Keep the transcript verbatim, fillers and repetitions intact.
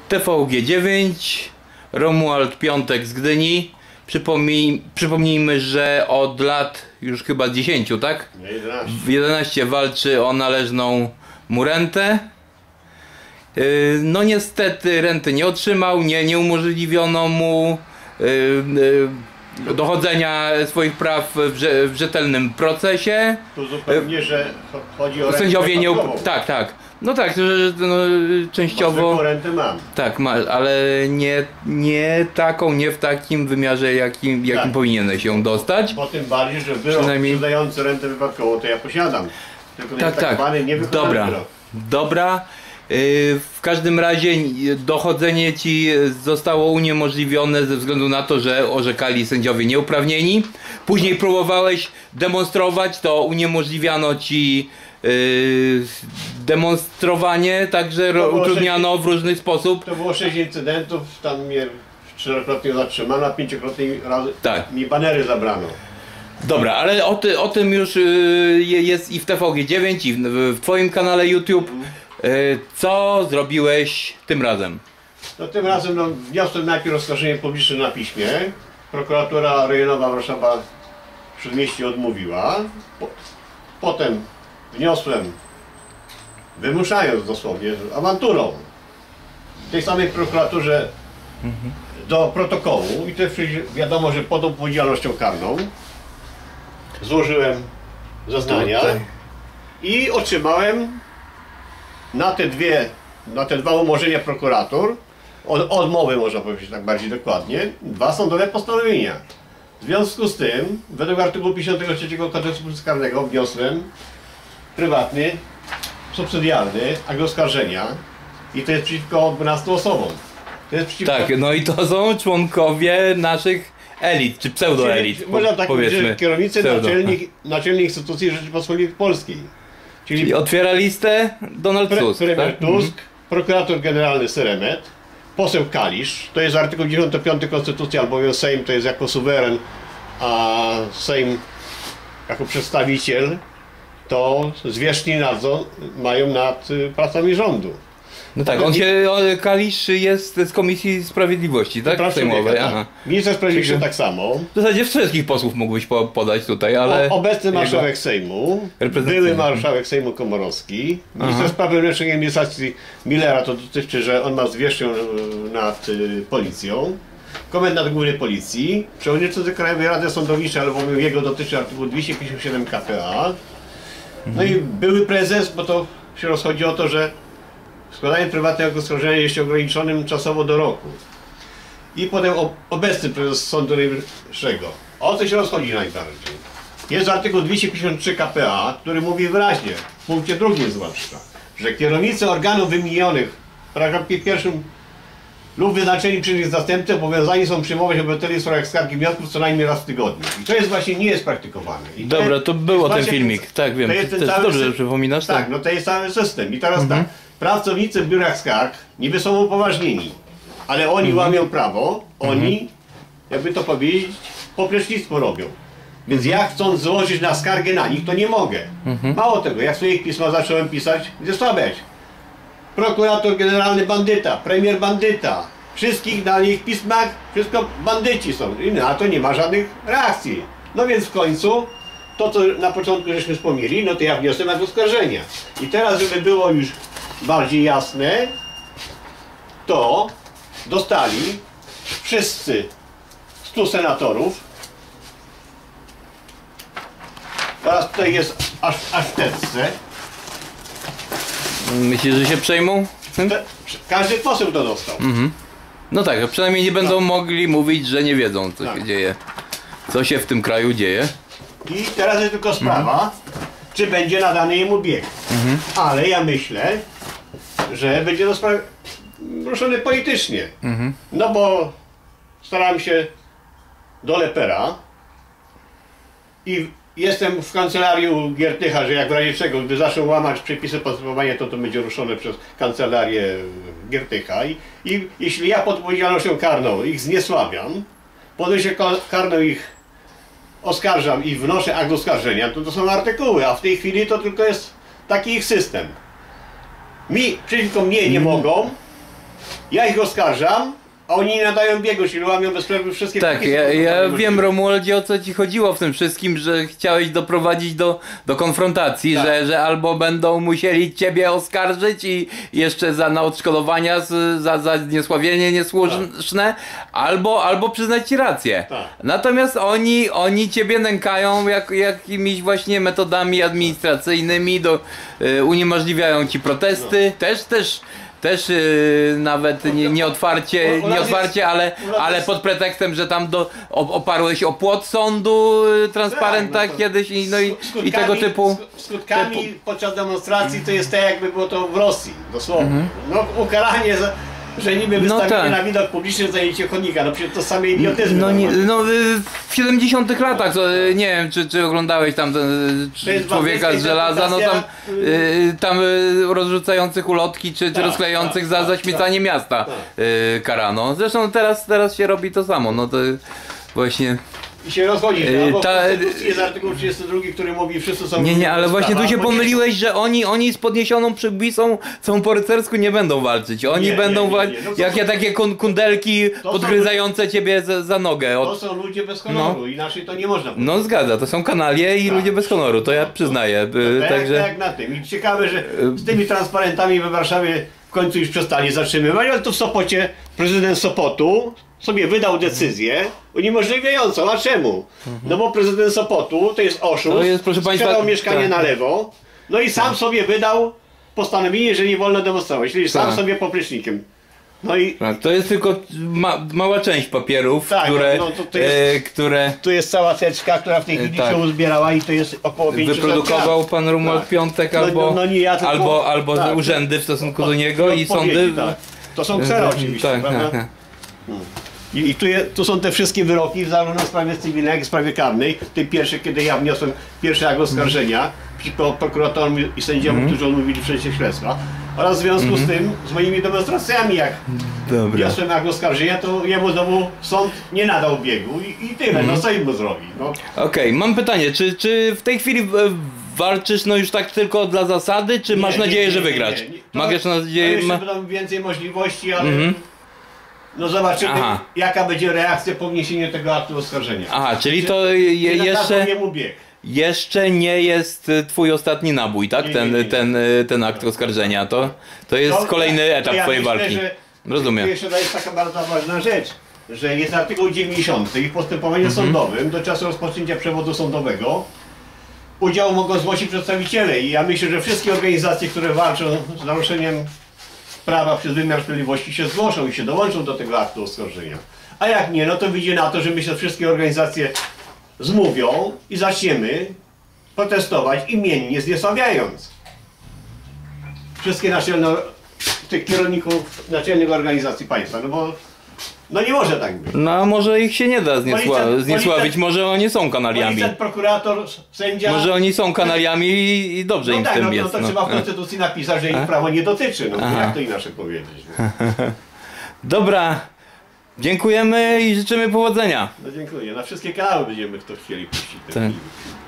T V G dziewięć, Romuald Piątek z Gdyni. Przypomnij, przypomnijmy, że od lat już chyba dziesięć, tak? jedenaście. jedenaście walczy o należną mu rentę. No niestety renty nie otrzymał, nie, nie umożliwiono mu dochodzenia swoich praw w, w rzetelnym procesie. Tu zupełnie, że chodzi o sędziowie nie up... rentę. Tak, tak. No tak, że no, częściowo. Rentę mam. Tak, ma, ale nie, nie taką, nie w takim wymiarze, jakim, jakim Tak. powinieneś ją dostać. Bo tym bardziej, że wyrok Przynajmniej... przydający rentę wypadkową to ja posiadam. Tylko Tak, jest tak tak. zwany niewykonany Dobra. wyrok. Dobra. W każdym razie dochodzenie ci zostało uniemożliwione ze względu na to, że orzekali sędziowie nieuprawnieni. Później próbowałeś demonstrować, to uniemożliwiano ci yy, demonstrowanie, także ro, utrudniano sześć, w różny sposób. To było sześć incydentów, tam mnie czterokrotnie zatrzymano, a pięciokrotnie razy tak. mi banery zabrano. Dobra, ale o, ty, o tym już yy, jest i w T V G dziewięć, i w, w twoim kanale YouTube. Mm. Co zrobiłeś tym razem? No tym razem no, wniosłem najpierw oskarżenie publiczne na piśmie. Prokuratura rejonowa Warszawa w Śródmieście odmówiła. Po, potem wniosłem, wymuszając dosłownie, awanturą w tej samej prokuraturze mhm. do protokołu i też wiadomo, że pod odpowiedzialnością karną złożyłem zeznania Tutaj. i otrzymałem na te dwie, na te dwa umorzenia prokuratur, od, odmowy można powiedzieć tak bardziej dokładnie, dwa sądowe postanowienia. W związku z tym, według artykułu pięćdziesiątego trzeciego Kodeksu karnego wniosłem prywatny, subsydialny akt oskarżenia i to jest przeciwko dwunastu osobom. To jest przeciwko... Tak, no i to są członkowie naszych elit, czy pseudoelit, po, można tak powiedzmy. powiedzieć, że kierownicy Pseudo. naczelnik, naczelnik instytucji Rzeczypospolitej Polskiej. Czyli, Czyli otwiera listę Donald pre, Tusk, premier tak? Tusk, prokurator generalny Seremet, poseł Kalisz, to jest artykuł dziewięćdziesiąty piąty Konstytucji, albowiem Sejm to jest jako suweren, a Sejm jako przedstawiciel to zwierzchni nadzór mają nad pracami rządu. No tak, on się, Kalisz jest z Komisji Sprawiedliwości, tak? Sejmowej. Tak. Minister Sprawiedliwości Czyli... tak samo. W zasadzie wszystkich posłów mógłbyś po, podać tutaj, ale... O, obecny marszałek Sejmu, były marszałek Sejmu Komorowski, minister Aha. spraw wewnętrznych i administracji Millera, to dotyczy, że on ma zwierzchnię nad y, policją. Komendant Główny Policji, przewodniczący Krajowej Rady Sądowniczej, albowiem jego dotyczy artykuł dwieście pięćdziesiąt siedem K P A. No mhm. i były prezes, bo to się rozchodzi o to, że składanie prywatnego oskarżenia jest ograniczonym czasowo do roku. I potem obecny prezes Sądu Najwyższego. O co się rozchodzi najbardziej? Jest artykuł dwieście pięćdziesiąt trzy K P A, który mówi wyraźnie, w punkcie drugim zwłaszcza, że kierownicy organów wymienionych w paragrafie pierwszym lub wyznaczeni przez nich zastępcy obowiązani są przyjmować obywateli w sprawach skargi i wniosków co najmniej raz w tygodniu. I to jest właśnie nie jest praktykowane. I to Dobra, jest, to było ten właśnie, filmik, tak wiem. To jest ten Też cały dobrze, że system. przypominasz. Tak, tak, no to jest cały system. I teraz mhm. tak, pracownicy w biurach skarg niby są upoważnieni, ale oni mhm. łamią prawo, oni, mhm. jakby to powiedzieć, poplecznictwo robią. Więc ja chcąc złożyć na skargę na nich, to nie mogę. Mhm. Mało tego, jak swoje pisma zacząłem pisać, gdzie słabiać. Prokurator generalny bandyta, premier bandyta. Wszystkich na ich pismach, wszystko bandyci są. I na to nie ma żadnych reakcji. No więc w końcu, to co na początku żeśmy wspomnieli, no to ja wniosłem akt oskarżenia. I teraz, żeby było już bardziej jasne, to dostali wszyscy stu senatorów. Teraz tutaj jest aż, aż w teczce. Myślisz, że się przejmą? Te, każdy poseł to dostał. Mhm. No tak, a przynajmniej nie będą tak. mogli mówić, że nie wiedzą, co tak. się dzieje. Co się w tym kraju dzieje. I teraz jest tylko sprawa, mhm. czy będzie nadany jemu bieg. Mhm. Ale ja myślę, że będzie to sprawa ruszony politycznie. Mhm. No bo staram się do Lepera i jestem w kancelarii u Giertycha, że jak w razie czego, gdy zaczną łamać przepisy postępowania, to to będzie ruszone przez kancelarię Giertycha. I, i jeśli ja pod odpowiedzialnością karną ich zniesławiam, potem się karną ich oskarżam i wnoszę akt oskarżenia, to to są artykuły, a w tej chwili to tylko jest taki ich system. Mi, przeciwko mnie nie mogą, Ja ich oskarżam, a oni nie nadają biegu, czyli łamią bez przerwy wszystkie Tak, przepisy, ja, które ja możliwe. wiem, Romualdzie, o co ci chodziło w tym wszystkim, że chciałeś doprowadzić do, do konfrontacji, Tak. że, że albo będą musieli ciebie oskarżyć i jeszcze za na odszkodowania z, za, za zniesławienie niesłuszne, albo, albo przyznać ci rację. Tak. Natomiast oni, oni ciebie nękają jak, jakimiś właśnie metodami administracyjnymi, do, y, uniemożliwiają ci protesty, też, też Też yy, nawet nie, nie otwarcie, U- u nas nie otwarcie, jest- ale, u nas ale jest- pod pretekstem, że tam do, o, oparłeś o płot sądu yy, transparentach Tak, no to kiedyś i, no i, Skutkami- i tego typu. sk- Skutkami podczas demonstracji to jest tak, jakby było to w Rosji, dosłownie. No ukaranie, za, że niby No wystawienie tak. na widok publiczny zajęcie chodnika, no przecież to same idiotyzmy. No, nie, normalnie. no yy, w siedemdziesiątych latach, to, yy, nie wiem czy, czy oglądałeś tam ten, To jest yy, człowieka z bandycka żelaza, no tam, interpretacja, yy, tam yy, rozrzucających ulotki czy, czy Tak, rozklejających tak, za tak, zaśmiecanie miasta yy, karano. Zresztą teraz, teraz się robi to samo, no to właśnie. I się rozchodzi, Yy, albo ta- w Konstytucji jest artykuł trzydziesty drugi, który mówi, wszyscy są... Nie, nie, ale właśnie tu sprawa, się albo nie pomyliłeś, że oni, oni z podniesioną przybisą całą po rycersku nie będą walczyć. Oni Nie, nie, będą nie, nie. walczyć. No to Jakie są- takie kun kundelki to są- podgryzające ciebie za, za nogę. To Od... są ludzie bez honoru, inaczej to nie można powiedzieć. No zgadza, to są kanalie i Tak. ludzie bez honoru, to ja No, przyznaję. Tak, y, tak, Także. jak na tym. I ciekawe, że z tymi transparentami we Warszawie w końcu już przestali zatrzymywać, ale tu w Sopocie prezydent Sopotu sobie wydał decyzję uniemożliwiającą. A czemu? No bo prezydent Sopotu to jest oszust, To jest, proszę państwa, sprzedał mieszkanie tak. na lewo, no i sam sobie wydał postanowienie, że nie wolno demonstrować, czyli sam Tak. sobie poplecznikiem. No i Tak, to jest tylko ma, mała część papierów, Tak, które, no to to jest- e, które tu jest cała teczka, która w tej chwili tak. się uzbierała i to jest około pięćset wyprodukował lat. pan Romuald Tak. Piątek No, albo, no, no nie ja, tylko- albo, albo tak. urzędy w stosunku do niego No, i odpowiedzi, sądy. tak. To są ksera oczywiście, Tak, prawda? tak. I, i tu, je, tu są te wszystkie wyroki zarówno w sprawie cywilnej, jak i w sprawie karnej. Tym pierwszy, kiedy ja wniosłem pierwszy akt oskarżenia przeciwko prokuratorom i sędziom, Mhm. którzy odmówili wszczęcia śledztwa. Oraz w związku z tym, z moimi demonstracjami, jak Dobra. wniosłem akt oskarżenia, to jemu znowu sąd nie nadał biegu i, i tyle, Mhm. no co im mu zrobi. No. Okej, mam pytanie, czy, czy w tej chwili e, walczysz no już tak tylko dla zasady, czy masz Nie, nadzieję, nie, że nie, wygrasz? nie, nie. To- Masz jeszcze to nadzieję, jeszcze ma... będą więcej możliwości, ale Mhm. no zobaczymy, Aha. jaka będzie reakcja po wniesieniu tego aktu oskarżenia. Aha, czyli to Czy- je, czy nadadzą jeszcze, jemu bieg. jeszcze nie jest e, twój ostatni nabój, tak? Nie, Ten, nie, nie. ten, e, ten akt oskarżenia, to, to jest To- kolejny to etap ja twojej myślę, walki. że- Rozumiem. Tu jeszcze jest taka bardzo ważna rzecz, że jest artykuł dziewięćdziesiąty i w postępowaniu Mhm. sądowym do czasu rozpoczęcia przewodu sądowego udział mogą zgłosić przedstawiciele i ja myślę, że wszystkie organizacje, które walczą z naruszeniem prawa przez wymiar sprawiedliwości się zgłoszą i się dołączą do tego aktu oskarżenia. A jak nie, no to wyjdzie na to, że my się wszystkie organizacje zmówią i zaczniemy protestować imiennie, zniesławiając wszystkie naczelne, tych kierowników naczelnych organizacji państwa, no bo no nie może tak być. No a może ich się nie da zniesła Policjant- zniesławić, policjant- może oni są kanaliami. Policjant, prokurator, sędzia... Może oni są kanaliami i, i dobrze no im tak, w tym no, jest. no to no. trzeba w Konstytucji napisać, że ich prawo nie dotyczy, no Aha. jak to inaczej powiedzieć. No, Dobra, dziękujemy i życzymy powodzenia. no dziękuję, na wszystkie kanały będziemy to chcieli puścić. Tak.